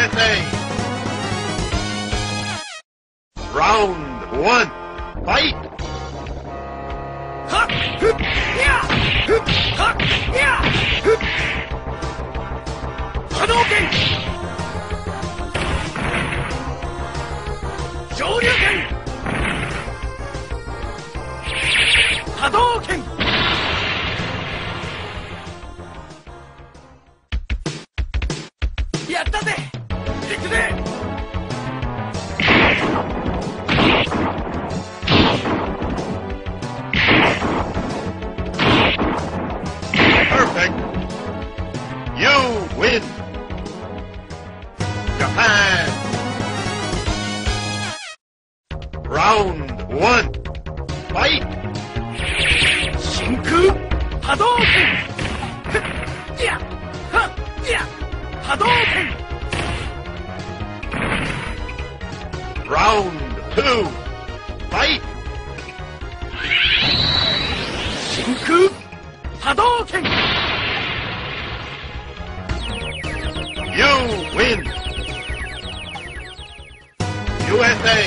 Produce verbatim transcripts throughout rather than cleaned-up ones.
S A. Round one. Fight! Hadouken! 昇竜拳！波動拳！やったぜ！行くぜ！ Perfect. You win. Japan. Round one. Fight. 真空波動拳！いやはいや波動拳！ Round two. Fight. 真空波動拳！ You win. U S A.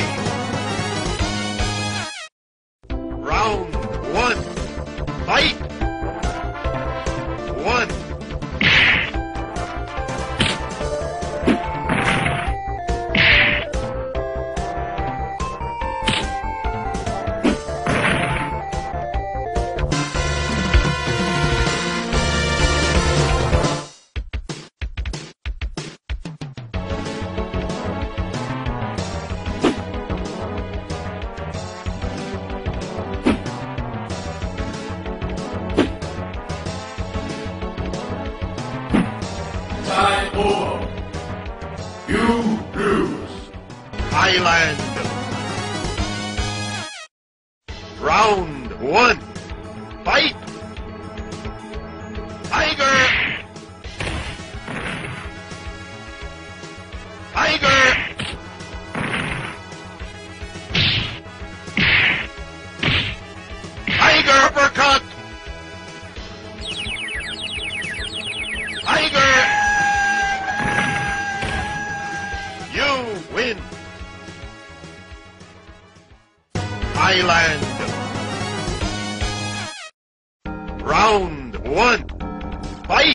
Round one. Fight. One. Time over. You lose. Thailand. Round one. Fight. Tiger. Tiger. Tiger uppercut. Tiger. You win. Thailand. Round one. Fight.